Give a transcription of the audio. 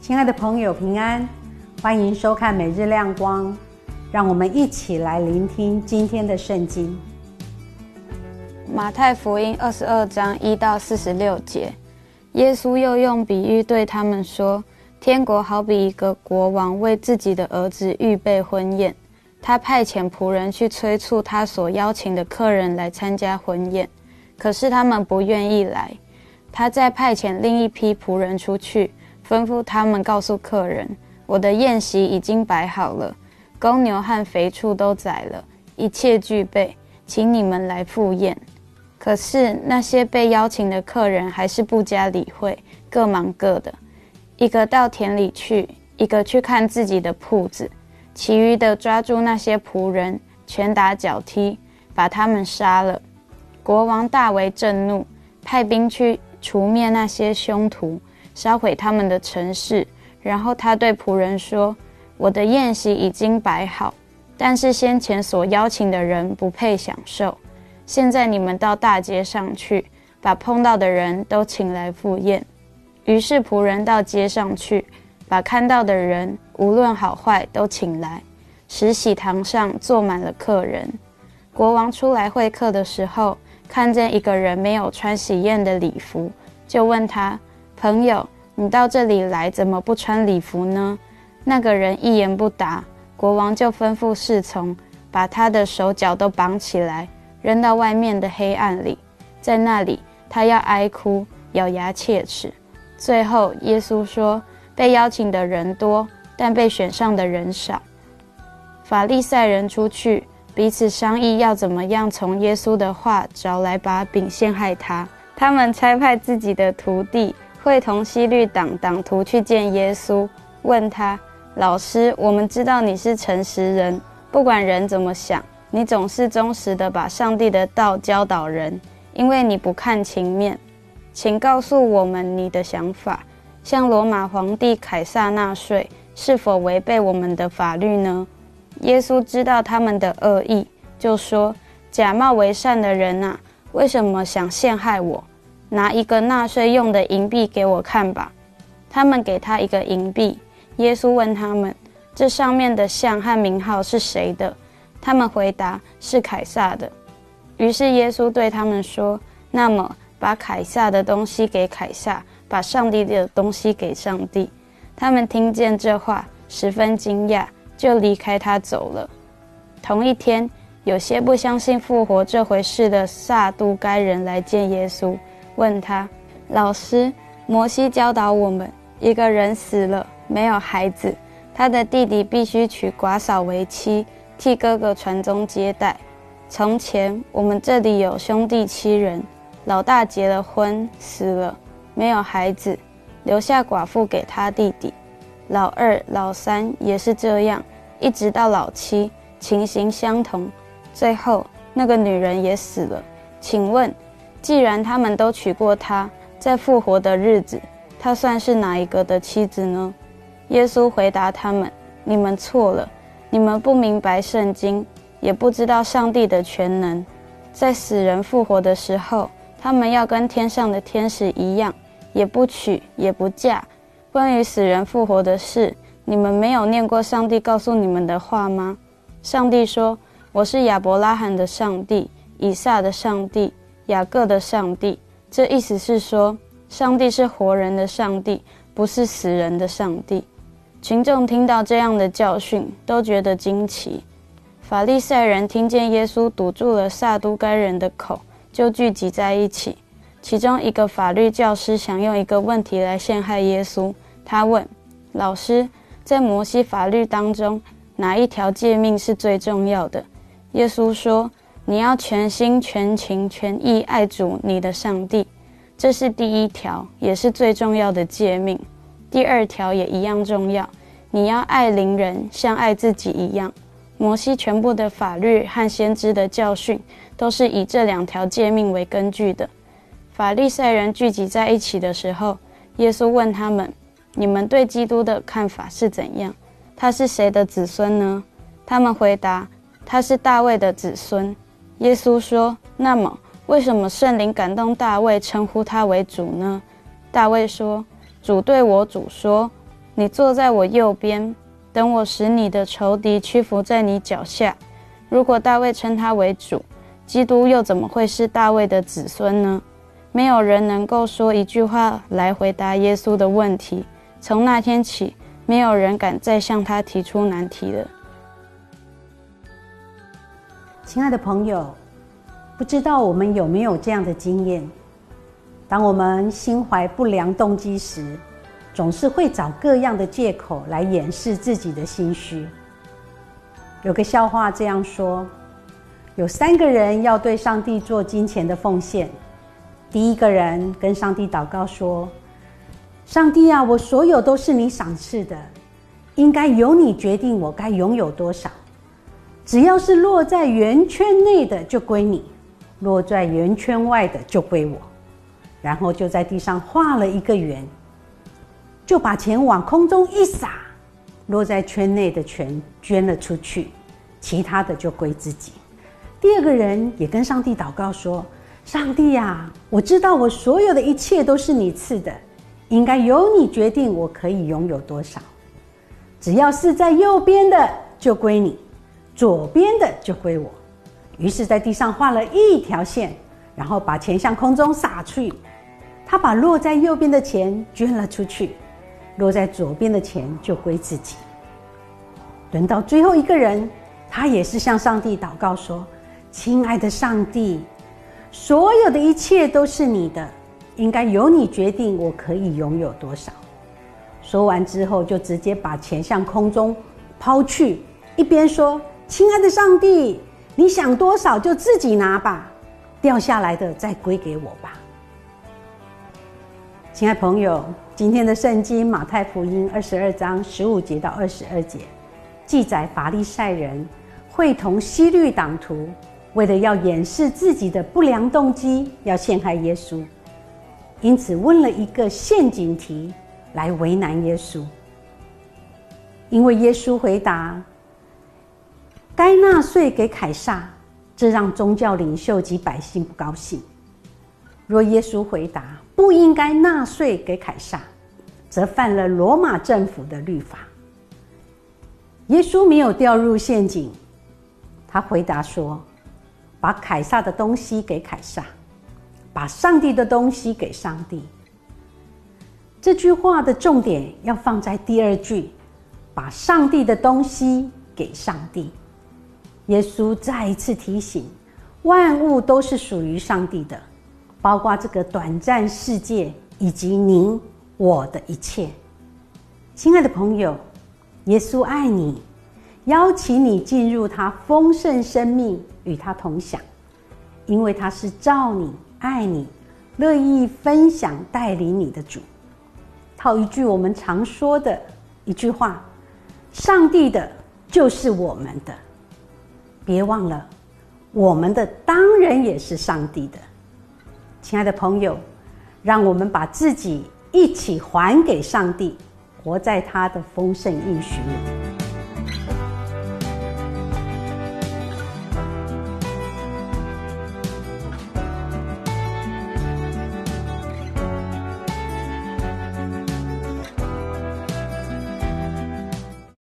亲爱的朋友，平安，欢迎收看每日亮光，让我们一起来聆听今天的圣经。 马太福音22章1到46节，耶稣又用比喻对他们说，天国好比一个国王为自己的儿子预备婚宴，他派遣仆人去催促他所邀请的客人来参加婚宴，可是他们不愿意来。他再派遣另一批仆人出去，吩咐他们告诉客人，我的宴席已经摆好了，公牛和肥畜都宰了，一切具备，请你们来赴宴。可是那些被邀请的客人还是不加理会，各忙各的，一个到田里去，一个去看自己的铺子，其余的抓住那些仆人，拳打脚踢，把他们杀了。国王大为震怒，派兵去除灭那些凶徒，烧毁他们的城市。然后他对仆人说，我的宴席已经摆好，但是先前所邀请的人不配享受。现在你们到大街上去，把碰到的人都请来赴宴。于是仆人到街上去，把看到的人无论好坏都请来，使喜堂上坐满了客人。国王出来会客的时候，看见一个人没有穿喜宴的礼服，就问他，朋友，你到这里来怎么不穿礼服呢？那个人一言不答，国王就吩咐侍从把他的手脚都绑起来，扔到外面的黑暗里，在那里他要哀哭，咬牙切齿。最后耶稣说，被邀请的人多，但被选上的人少。法利赛人出去，彼此商议要怎么样从耶稣的话找来把柄陷害他。他们差派自己的徒弟会同希律党党徒去见耶稣，问他，老师，我们知道你是诚实人，不管人怎么想，你总是忠实的把上帝的道教导人，因为你不看情面。请告诉我们你的想法，向罗马皇帝凯撒纳税是否违背我们的法律呢？耶稣知道他们的恶意，就说，假冒为善的人啊，为什么想陷害我？拿一个纳税用的银币给我看吧。他们给他一个银币，耶稣问他们，这上面的像和名号是谁的？他们回答，是凯撒的。于是耶稣对他们说，那么把凯撒的东西给凯撒，把上帝的东西给上帝。他们听见这话，十分惊讶，就离开他走了。同一天，有些不相信复活这回事的撒都该人来见耶稣，问他，老师，摩西教导我们，一个人死了，没有孩子，他的弟弟必须娶寡嫂为妻，替哥哥传宗接代。从前我们这里有兄弟7人，老大结了婚，死了，没有孩子，留下寡妇给他弟弟。老二、老三也是这样，一直到老7，情形相同。最后那个女人也死了。请问，既然他们都娶过她，在复活的日子，她算是哪一个的妻子呢？耶稣回答他们，你们错了，你们不明白圣经，也不知道上帝的全能。在死人复活的时候，他们要跟天上的天使一样，也不娶也不嫁。关于死人复活的事，你们没有念过上帝告诉你们的话吗？上帝说，我是亚伯拉罕的上帝，以撒的上帝，雅各的上帝。这意思是说，上帝是活人的上帝，不是死人的上帝。群众听到这样的教训，都觉得惊奇。法利赛人听见耶稣堵住了撒都该人的口，就聚集在一起。其中一个法律教师想用一个问题来陷害耶稣。他问，老师，在摩西法律当中，哪一条诫命是最重要的？耶稣说，你要全心全情全意爱主你的上帝，这是第一条，也是最重要的诫命。第二条也一样重要，你要爱邻人像爱自己一样。摩西全部的法律和先知的教训，都是以这2条诫命为根据的。法利赛人聚集在一起的时候，耶稣问他们，你们对基督的看法是怎样？他是谁的子孙呢？他们回答，他是大卫的子孙。耶稣说，那么为什么圣灵感动大卫称呼他为主呢？大卫说，主对我主说， 你坐在我右边，等我使你的仇敌屈服在你脚下。如果大卫称他为主，基督又怎么会是大卫的子孙呢？没有人能够说一句话来回答耶稣的问题。从那天起，没有人敢再向他提出难题了。 亲爱的朋友，不知道我们有没有这样的经验？当我们心怀不良动机时，总是会找各样的借口来掩饰自己的心虚。有个笑话这样说：有3个人要对上帝做金钱的奉献。第一个人跟上帝祷告说：上帝啊，我所有都是你赏赐的，应该由你决定我该拥有多少。只要是落在圆圈内的就归你，落在圆圈外的就归我。然后就在地上画了一个圆，就把钱往空中一撒，落在圈内的全捐了出去，其他的就归自己。第二个人也跟上帝祷告说：上帝啊，我知道我所有的一切都是你赐的，应该由你决定我可以拥有多少。只要是在右边的就归你，左边的就归我。于是在地上画了一条线，然后把钱向空中撒去。他把落在右边的钱捐了出去，落在左边的钱就归自己。轮到最后一个人，他也是向上帝祷告说：亲爱的上帝，所有的一切都是你的，应该由你决定我可以拥有多少。说完之后，就直接把钱向空中抛去，一边说：亲爱的上帝，你想多少就自己拿吧，掉下来的再归给我吧。亲爱朋友，今天的圣经马太福音22章15节到22节记载法利赛人会同希律党徒，为了要掩饰自己的不良动机，要陷害耶稣，因此问了一个陷阱题来为难耶稣。因为耶稣回答该纳税给凯撒，这让宗教领袖及百姓不高兴。若耶稣回答不应该纳税给凯撒，则犯了罗马政府的律法。耶稣没有掉入陷阱，他回答说：把凯撒的东西给凯撒，把上帝的东西给上帝。这句话的重点要放在第二句，把上帝的东西给上帝。耶稣再一次提醒，万物都是属于上帝的，包括这个短暂世界以及您我的一切。亲爱的朋友，耶稣爱你，邀请你进入他丰盛生命，与他同享，因为他是照你爱你，乐意分享带领你的主。套一句我们常说的一句话：上帝的就是我们的。别忘了，我们的当然也是上帝的。亲爱的朋友，让我们把自己一起还给上帝，活在他的丰盛应许里。